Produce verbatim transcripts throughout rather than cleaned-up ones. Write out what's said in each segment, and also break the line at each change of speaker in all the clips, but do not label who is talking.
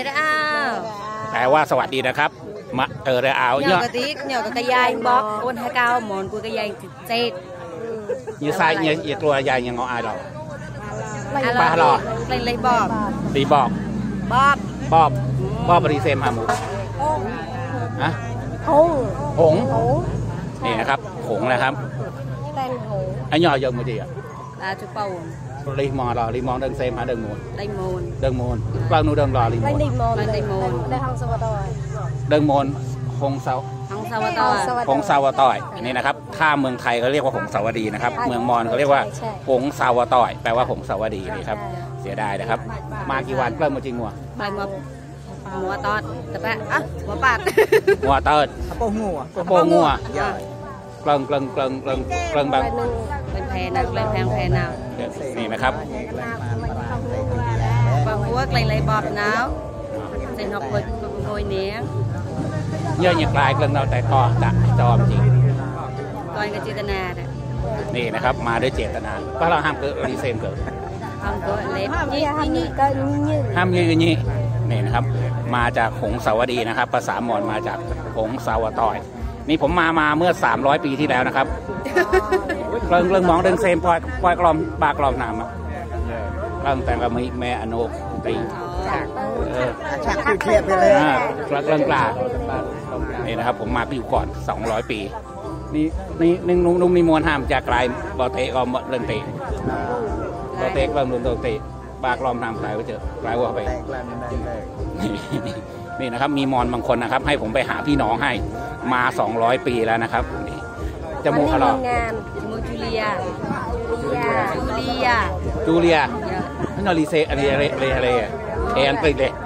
ได้อ้าว
แปลว่าสวัสดีนะครับมาเออได้เอา
เนาะกะติกเนาะกะยายบอกคนให้ก้าวหมอนกูกะยายเจ็ด
ยี่ไซยี่ยี่ตัวยายยังเอาอายหรอปลาหรอ
เลยเลยบอบ
ตีบอก
บอบ
บอบบอบบริเซมฮามูฮะ
หง
หงนี่นะครับหงนะครับไอ้ย่อยยังไม่ดีอ่ะ
ลาจุเป่า
รีมอนรอรีมอนเดินเซมหาเดินมูน
เดินมูน
เดินมูนกลางนูเดินรอรีมอน
เดินมูนเดินมูนได้ห้องสวัสดิ์
เดินมูนหงเซา
หงสวัสดิ์
หงสาวต่อยนี่นะครับถ้าเมืองไทยเขาเรียกว่าหงสาวดีนะครับเมืองมอญเขาเรียกว่าหงสาวต่อยแปลว่าหงสาวดีนี่ครับเสียดายนะครับมากี่วันเพิ่มมาจริงมัว
ไปมามัวตอดแต่แปะอ่ะมัวปาด
มัวตอด
โป้งัว
โป้งัวกลังกลังกลังกลังกลังบาง
เป็นแพนักเป็นแพงแพนาว
นี่นะครับ
บางหัวไกลเลยบอบหนาวเส้นหอกเลยโวยเนี้ย
เยอะอย่างไรกลังเราแต่ต่อจะจอมจริง
ก่อนกับเจตนาเนี่ย
นี่นะครับมาด้วยเจตนาเพราะเราห้ามเกิดรีเซนเกิด
ห้ามเกิดเล็บยี่ยี่ก็ยี่
ห้ามยี่ยี่นี่นะครับมาจากหงสาวดีนะครับภาษามอญมาจากหงสาวต่อยนี่ผมมามาเมื่อสามร้อยปีที่แล้วนะครับเรื่องเรื่องมองเรื่องเซมปล่อยปล่อยกลอมปากกลอมน้ำอ่ะเรื่องแต่งกับมีแม่อนุตี
ฉากคือเทียบไปเลย
อ่าเรื่องปลานี่นะครับผมมาอยู่ก่อนสองร้อยปีนี่นี่นึ่งนุ่งนุ่งนี่มวลห้ามจากไกลบอเตะก็เรื่องเตะบอเตะเรื่องเรื่องเตะปากกลอมน้ำตายไปเจอไกลว่าไปนี่นะครับมีมอญบางคนนะครับให้ผมไปหาพี่น้องให้มาสองร้อยปีแล้วนะครับนี่จมูกอะไร
จมูกจูเลียจูเลีย
จูเลียนี่นอรีเซอะไรอะไรอะไรเอ็นไปเลย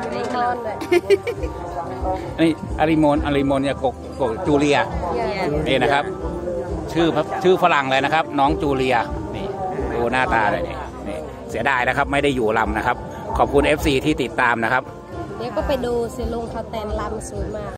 นี่อาริโมนอาริโมนเนี่ยกกกจูเลียนี่นะครับชื่อชื่อฝรั่งเลยนะครับน้องจูเลียนี่ดูหน้าตาเลยนี่นี่เสียดายนะครับไม่ได้อยู่ลำนะครับขอบคุณ เอฟ ซี ที่ติดตามนะครับ
เดี๋ยวก็ไปดูสิลุงเขาแต่งลำสวยมาก